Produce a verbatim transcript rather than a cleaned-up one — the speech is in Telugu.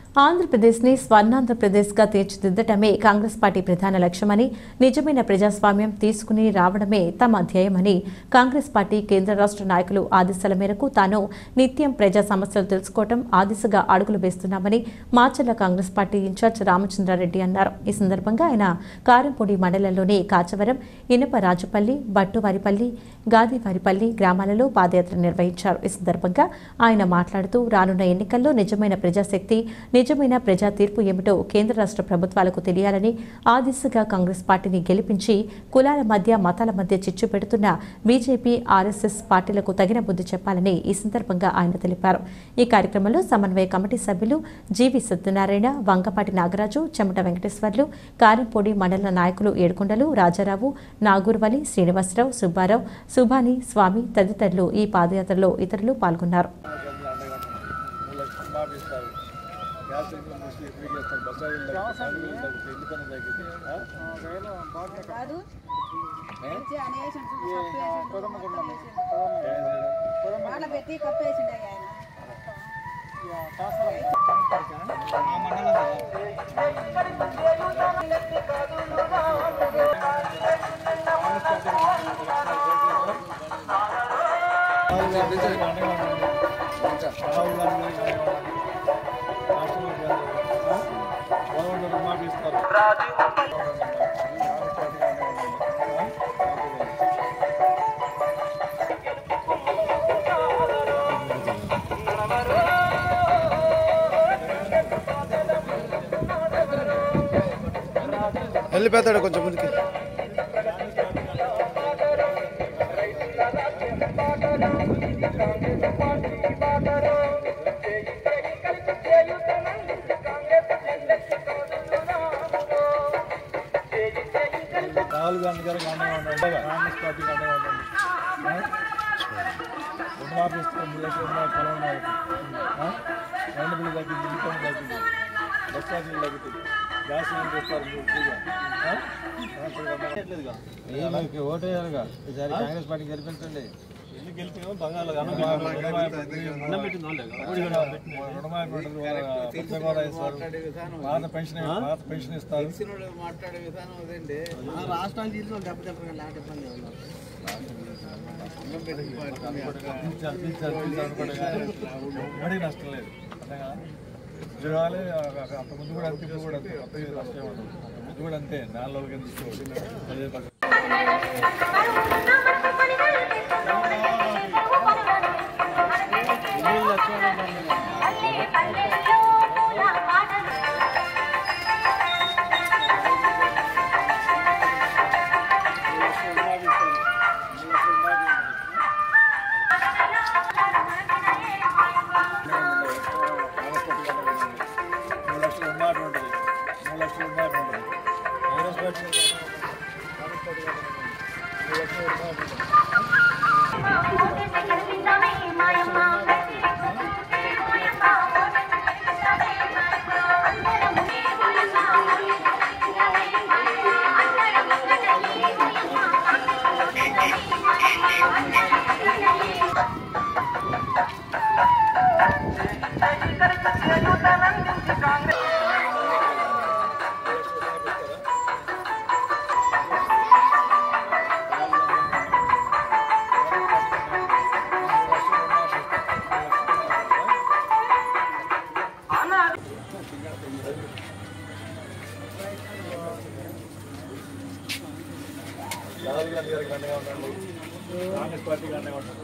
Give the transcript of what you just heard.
ఆంధ్రప్రదేశ్ని స్వర్ణాంధ్రప్రదేశ్గా తీర్చిదిద్దటమే కాంగ్రెస్ పార్టీ ప్రధాన లక్ష్యమని, నిజమైన ప్రజాస్వామ్యం తీసుకుని రావడమే తమ ధ్యేయమని కాంగ్రెస్ పార్టీ కేంద్ర రాష్ట్ర నాయకులు ఆదేశాల మేరకు తాను నిత్యం ప్రజా సమస్యలు తెలుసుకోవడం ఆ దిశగా అడుగులు వేస్తున్నామని మాచర్ల కాంగ్రెస్ పార్టీ ఇన్ఛార్జ్ రామచంద్రారెడ్డి అన్నారు. ఈ సందర్భంగా ఆయన కారంపూడి మండలంలోని కాచవరం, ఇనపరాజుపల్లి, బట్టువారిపల్లి, గాదివారిపల్లి గ్రామాలలో పాదయాత్ర నిర్వహించారు. ఈ సందర్భంగా ఆయన మాట్లాడుతూ రానున్న ఎన్నికల్లో నిజమైన ప్రజాశక్తి, నిజమైన ప్రజా తీర్పు ఏమిటో కేంద్ర రాష్ట్ర ప్రభుత్వాలకు తెలియాలని, ఆ దిశగా కాంగ్రెస్ పార్టీని గెలిపించి కులాల మధ్య మతాల మధ్య చిచ్చు పెడుతున్న బీజేపీ, ఆర్ఎస్ఎస్ పార్టీలకు తగిన బుద్ధి చెప్పాలని ఈ సందర్భంగా ఆయన తెలిపారు. ఈ కార్యక్రమంలో సమన్వయ కమిటీ సభ్యులు జీవి సత్యనారాయణ, వంగపాటి నాగరాజు, చెమట వెంకటేశ్వర్లు, కారంపూడి మండల నాయకులు ఏడుకొండలు, రాజారావు, నాగూర్వలి, శ్రీనివాసరావు, సుబ్బారావు, సుభాని, స్వామి తదితరులు ఈ పాదయాత్రలో ఇతరులు పాల్గొన్నారు. వెళ్ళిపోతాడు కొంచెం ముందుకి. రాహుల్ గాంధీ గారు అండగా ఉండండి, కాంగ్రెస్ పార్టీకి అండగా ఉండండి. రుణమాఫీ ఇస్తాం, మూడు లక్షల రూపాయలు పొలం రెండు బిల్లు తగ్గింది, ఇన్కమ్ తగ్గింది, బస్ ఛార్జీలు తగ్గుతుంది, గ్యాస్ సిలిండర్ ఇస్తారు ఫ్రీగా. ఓటు వేయాలిగా ఈసారి కాంగ్రెస్ పార్టీకి గెలిపించండి. ఎందుకు గెలిపామో బంగాళ పాత పెన్షన్ పాత పెన్షన్ ఇస్తారు. మడి నష్టం లేదు. ఉద్యోగాలే అంత ముందు కూడా అంతే, ఇప్పుడు కూడా అంతే, కొత్త నష్టం ఉండదు. ముందు కూడా అంతే, నాలుగు రోజులు తీసుకోవాలి. రాహుల్ గాంధీ గారికి అండగా ఉండండి, కాంగ్రెస్ పార్టీకి అండగా ఉండండి.